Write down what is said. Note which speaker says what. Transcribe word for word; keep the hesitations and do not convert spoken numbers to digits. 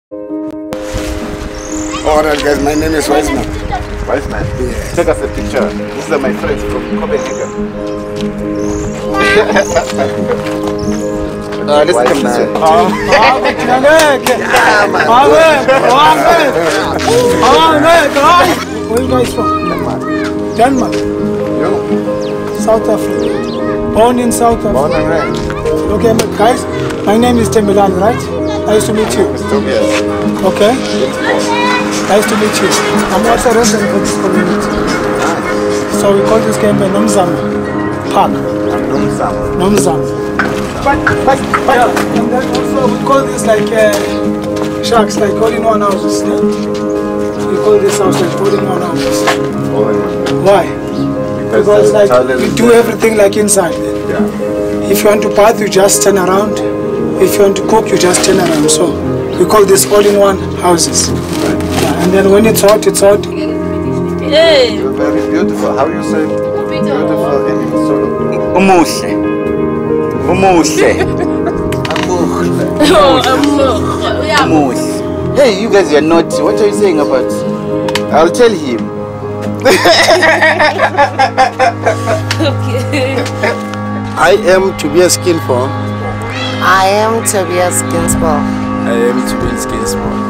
Speaker 1: Alright guys, my name is Wiseman.
Speaker 2: Wiseman?
Speaker 1: Yeah.
Speaker 2: Take us a picture. These are my friends from Copenhagen.
Speaker 1: Uh, let's come now.
Speaker 3: Where you guys from?
Speaker 2: Denmark.
Speaker 3: Denmark.
Speaker 2: You?
Speaker 3: South Africa. Born in South Africa.
Speaker 2: Born and raised.
Speaker 3: Okay, guys, my name is Tembelani, right? Nice to meet you.
Speaker 2: It's Tobias.
Speaker 3: Okay. Nice to meet you. I'm also a resident for this community. So we call this game a Nomzama Park.
Speaker 2: Nomzama.
Speaker 3: Nomzama. But, but, but, yeah. And then also we call this like uh, sharks, like all-in-one houses. Yeah? We call this house like all-in-one houses.
Speaker 2: All-in-one.
Speaker 3: Why?
Speaker 2: Because,
Speaker 3: because like
Speaker 2: toilet,
Speaker 3: we do everything like inside.
Speaker 2: Yeah.
Speaker 3: If you want to bath, you just turn around. If you want to cook, you just turn around. So we call this all-in-one houses.
Speaker 2: Right.
Speaker 3: Yeah, and then when it's hot, it's hot.
Speaker 2: Hey. You're very beautiful. How you say beautiful in Zulu?
Speaker 1: Umuhle. Umuhle. Umuhle. Hey, you guys are naughty. What are you saying about? I'll tell him. I am Tobias Kinfo.
Speaker 4: I am Tobias Ginsburg.
Speaker 1: I am Tobias Ginsburg.